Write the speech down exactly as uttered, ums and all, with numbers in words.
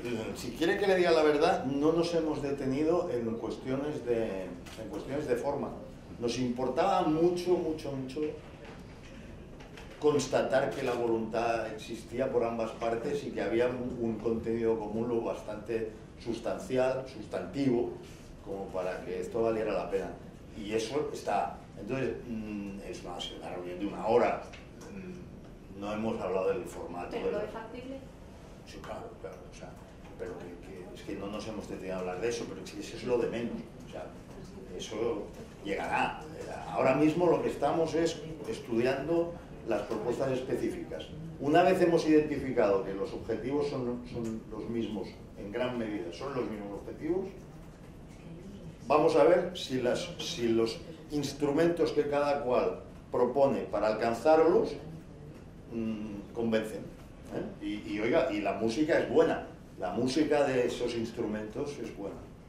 si quiere que le diga la verdad, no nos hemos detenido en cuestiones de, en cuestiones de forma. Nos importaba mucho, mucho, mucho constatar que la voluntad existía por ambas partes y que había un, un contenido común lo bastante sustancial, sustantivo, como para que esto valiera la pena. Y eso está. Entonces, mmm, es una, una reunión de una hora. Mmm, no hemos hablado del formato. ¿Pero lo es factible? Sí, claro, claro. O sea, pero que, que, es que no nos hemos detenido a hablar de eso, pero eso es lo de menos. O sea, eso llegará. Ahora mismo lo que estamos es estudiando las propuestas específicas. Una vez hemos identificado que los objetivos son, son los mismos, en gran medida, son los mismos objetivos, vamos a ver si, las, si los instrumentos que cada cual propone para alcanzarlos mmm, convencen. ¿eh? Y, y oiga, y la música es buena, la música de esos instrumentos es buena.